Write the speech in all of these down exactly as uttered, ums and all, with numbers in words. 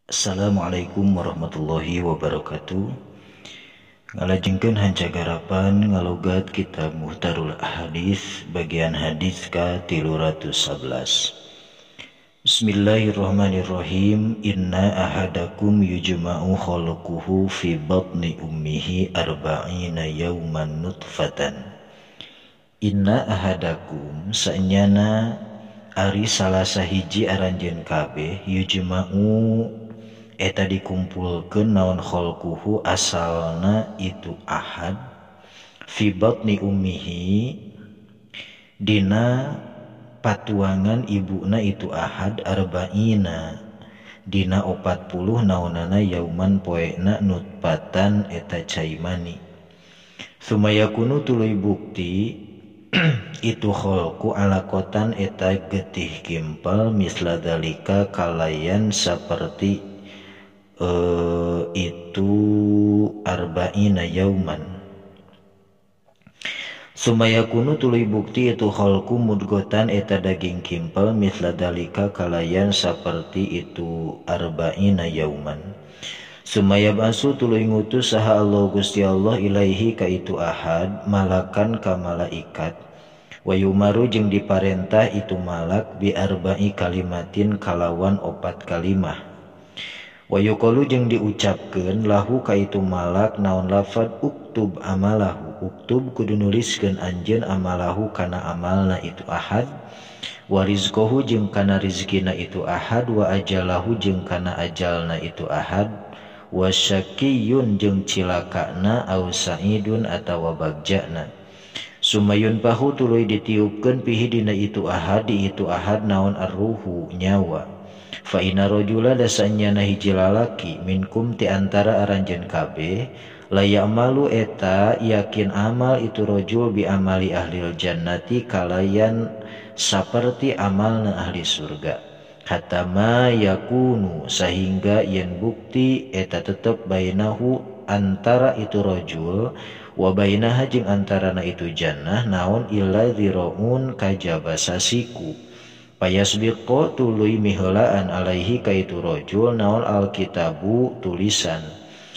Assalamualaikum warahmatullahi wabarakatuh. Ngalajengkeun hancagarapan ngalogat kitab Muhtarul Ahadits bagian hadis ka tilu ratus sebelas. Bismillahirrahmanirrahim. Inna ahadakum yujma'u khalquhu fi batni ummihi arba'ina yawman nutfatan. Inna ahadakum saenyana ari salah sahiji aranjeun kabeh yujma'u eta dikumpulkeun naon khalquhu asalna itu ahad fi batni ummihi dina patuangan ibuna itu ahad arba'ina dina opat puluh naonana yauman poena nutpatan eta cai mani sumayakunu tuluy bukti itu kholku alakotan eta getih kimpel misla dalika kalayan seperti uh, itu arba'ina yauman. Sumayakunu tuluy bukti itu kholku mudgotan eta daging kimpel misla dalika kalayan seperti itu arba'ina yauman. Sumaya basu tuluy ngutus saha Allah Gusti Allah ilaihi ka itu ahad malakan ka malaikat wa yumaru jeung diparentah itu malak bi arba'i kalimatin kalawan opat kalimah wa yuqalu jeung diucapkeun lahu ka itu malak naon lafad uktub amalahu uktub kudu nuliskeun anjeun amalahu kana amalna itu ahad wa rizqahu jeung kana rizkina itu ahad wa ajalahu jeung kana ajalna itu ahad wa syaqiyun jeung cilakana au sa'idun atawa bagjana. Sumayun pahu tuluy ditiupkeun pihi dina itu ahad di itu ahad naon arruhu nyawa. Fa inna rajula dasanyana hiji lalaki minkum ti antara aranjeun kabeh la ya'malu eta yakin amal itu rajul bi amali ahlil jannati kalayan saperti amalna ahli surga. Hatta ma yakunu sehingga yen bukti eta tetep bainahu antara itu rajul wa bainaha jeung antarana itu jannah naon illa dhiraun kajabasasiku payasbiqo tuluy miheulaan alaihi ka itu rajul naon alkitabu tulisan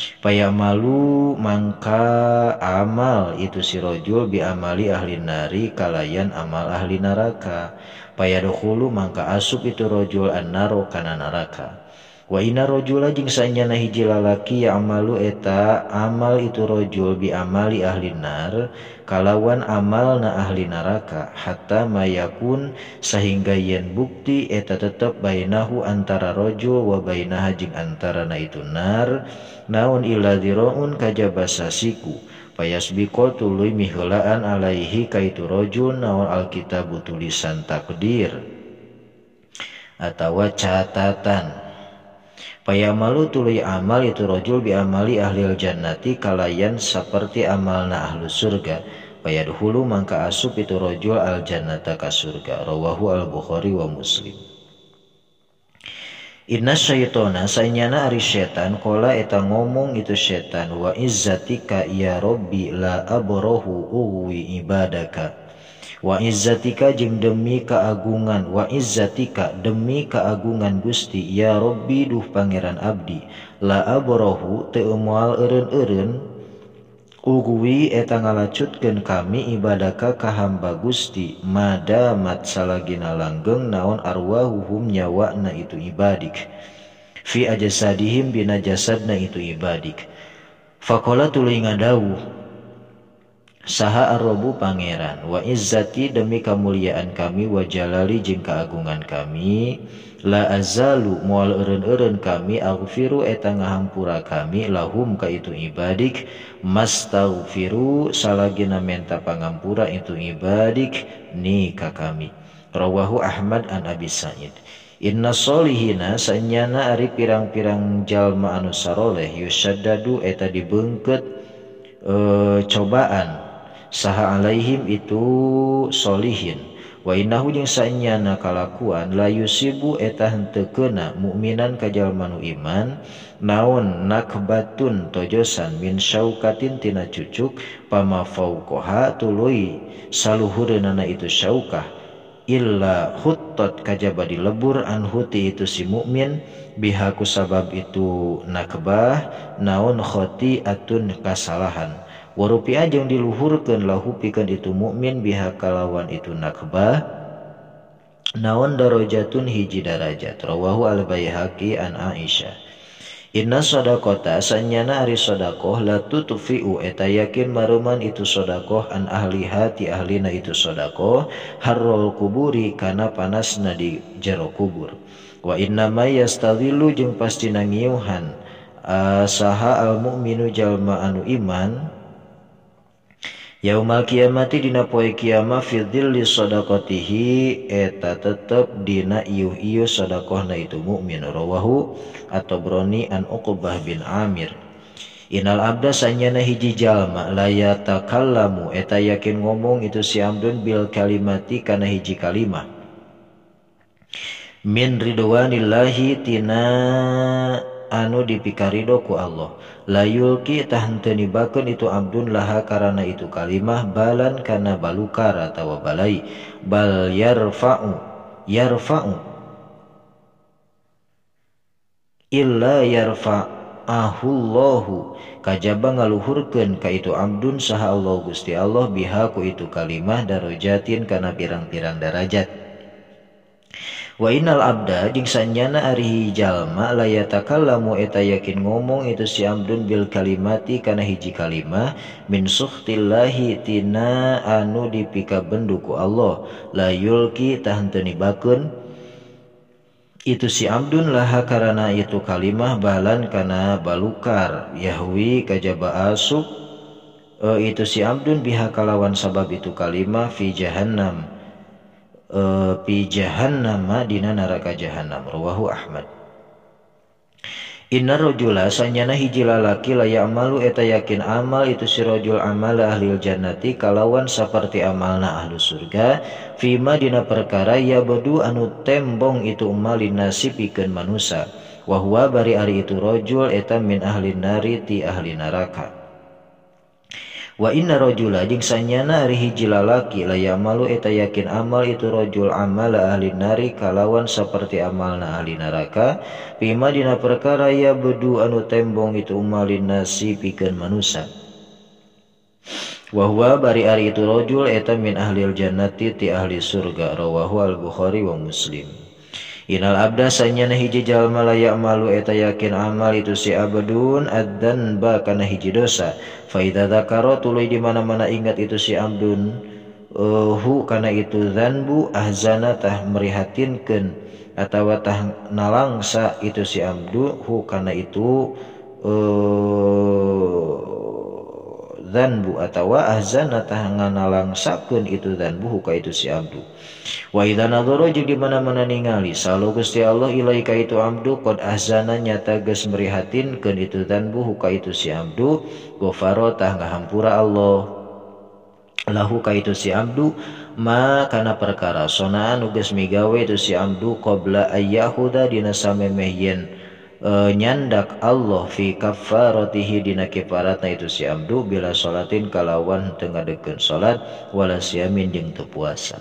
payamalu mangka amal itu si rajul bi amali ahli nari kalayan amal ahli neraka payadkhulu mangka asup itu rajul annaro kana neraka. Wa inna rajula jeung saenyana hiji lalaki ya'malu eta amal itu rajul bi amali ahli nar kalawan amalna ahli neraka hatta mayakun sehingga yen bukti eta tetep bainahu antara rajul wa bainaha jeung antarana itu nar naun illa dhiraun kajabasasiku payasbiqo tuluy miheulaan alaihi ka itu rajul naon alkitabu tulisan takdir atawa catatan payamalu tuluy amal itu rajul bi amali ahlil jannati kalayan saperti amalna ahlu surga payadkhulu mangka asup itu rajul al jannata ka surga. Rawahu al Bukhari wa Muslim. Inna syaitona saenyana ari setan qala eta ngomong itu setan wa izzatika ya rabbi la abrahu uwi ibadaka wa izzatika jeung demi keagungan wa izzatika demi keagungan Gusti ya rabbi duh pangeran abdi la abrahu teu moal eureun-eureun uguwi eta ngalacutkeun kami ibadaka ka hamba Gusti madamat salagina langgeng naon arwahuhum nyawana itu ibadik fi ajsadihim bina jasadna itu ibadik. Faqala tuluy ngadawuh saha ar-rabbu pangeran wa izzati demi kamuliaan kami wa jalali jeung keagungan kami la azalu moal eureun-eureun kami aghfiru eta ngahampura kami lahum ka itu ibadik mastaghfiru salagina menta pangampura itu ibadik ni ka kami. Rawahu Ahmad an Abi Sa'id. Inna solihina saenyana ari pirang-pirang jalma anu saroleh yusaddadu eta dibeungkeut e, cobaan saha alaihim itu solihin wa innahu jeung saenyana kalakuan la yusibu eta henteu keuna mukminan ka jalma nu iman naon nakbatun tojosan min syaukatin tina cucuk pama fauqaha tuluy saluhureunana itu syaukah illa khuttat kajaba dilebur anhu ti itu si mukmin biha ku sabab itu nakbah naon khati'atun kasalahan wa rupi'a jeung diluhurkeun lahu pikeun itu mukmin biha kalawan itu nakbah naon darajatun hiji darajat rawahu al-Baihaqi an Aisyah. Inna sodakota sanyana ari sodakoh la tutfi'u eta yakin maruman itu sodakoh an ahli hati ahlina itu sodakoh harrol kuburi kana panasna di jero kubur. Wa inna ma yastadhilu jeung pasti nangiuhan uh, saha al mu'minu jalma anu iman yaumal kiamati dina poe kiamah fi dhilli shadaqatihi eta tetep dina iuh-iuh sedekahna itu mukmin rawahu at-Tabrani an Uqbah bin Amir. Innal abda sanyana hiji jalma la yatakallamu eta yakin ngomong itu si amdun bil kalimati kana hiji kalimah min ridwanillahi tina anu dipikarido ku Allah layulki tahanteni bakun itu abdun laha karana itu kalimah balan kana balukar atawa balai bal yarfa'u yarfa'u illa yarfa'ahullahu kajaba ngaluhurkeun ka itu abdun saha Allah Gusti Allah biha ku itu kalimah darajatin kana pirang-pirang darajat. Wa innal abda jeung sanyana ari jalma la yatakallamu eta yakin ngomong itu si abdun bil kalimati kana hiji kalimah min sukhtillahi tina anu dipikabendu ku Allah la yulki tahanteni bakeun itu si abdun laha karana itu kalimah balan kana balukar yahwi kajaba asub e, itu si abdun biha kalawan sabab itu kalimah fi jahannam Uh, pi jahannama dina neraka jahannam rawahu Ahmad. Inna rajula sanyana hiji lalaki la ya'malu eta yakin amal itu si rajul amal ahlil jannati kalawan saperti amalna ahlu surga fima dina perkara ya badu anu tembong itu umalin nasi pikeun manusa wa huwa bari ari itu rajul eta min ahli nari ti ahli neraka. Wa inna rajula jeung sanyana ari hiji lalaki la ya'malu eta yakin amal itu rajul amal ahli nari kalawan saperti amalna ahli neraka pima dina perkara ya bedu anu tembong itu umalin nasi pikeun manusa wa huwa bari ari itu rajul eta min ahlil jannati ti ahli surga rawahu al-Bukhari wa Muslim. Inal abda sanyana hiji jalma la ya'malu eta yakin amal itu si abdun addan ba kana hiji dosa fa idza dzakara tuluy di mana-mana ingat itu si abdun uh, hu kana itu dzanbu ahzana tah merihatinkeun atawa tah nalangsa itu si abdu hu kana itu uh, dzanbu atawa ahzana tah nganalangsakeun itu dzanbu hu ka itu si abdu. Wa idza nadhara jeung di mana-mana ningali salu Gusti Allah ilaika itu abdu qad ahzana nyata geus merihatinkeun itu dzanbu ka itu si abdu ghafara tah ngahampura Allah lahu ka itu si abdu ma kana perkara sona anu geus migawe itu si abdu qabla ayyahuda dina samemeh yen e, nyandak Allah fi kafaratihi dina kifaratna itu si abdu bila salatin kalawan teu ngadekeun salat wala siamin jeung teu puasa.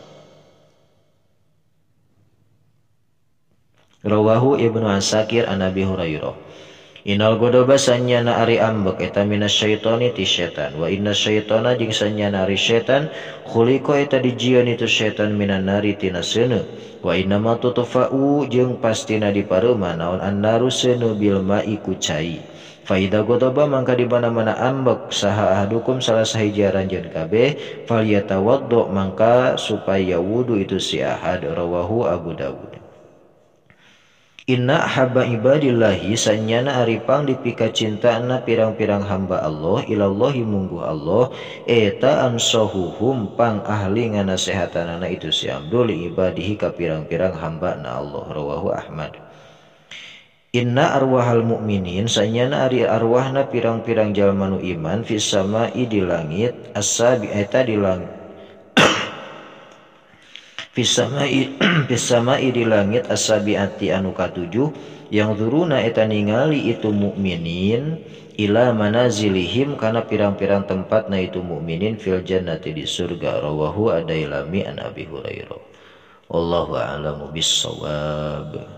Rawahu Ibnu Asakir an Abi Hurairah. Inal godoba sanyana ari ambek eta minasyaitani ti setan wa inna syaitana jeung sanyana ari setan khuliqa eta dijieun itu setan minan nari tina seuneu wa inna ma tutfa'u jeung pastina dipareuma naon annaru seuneu bil ma'i ku cai fa idza godoba mangka di mana-mana ambek saha ahadukum salah sahiji ranjeun kabeh falyatawaddo mangka supaya wudu itu si ahad rawahu Abu Dawud. Inna habba ibadillahi sanyana aripang dipika cintaana pirang-pirang hamba Allah ilallahi munggu Allah eta ansahuhum pang ahli nganasehatanana itu si abdul ibadihi ka pirang-pirang hamba na Allah rawahu Ahmad. Inna arwahal mu'minin sanyana ari arwahna pirang-pirang jalma nu iman fis sama'i di langit asabi eta di langit Fisama'i fisama'i di langit asabiati anu katujuh yang zuruna eta ningali itu mukminin ila manazilihim kana pirang-pirang tempatna itu mukminin fil jannati di surga rawahu Adailami an Abi Hurairah. Wallahu a'lamu bissawab.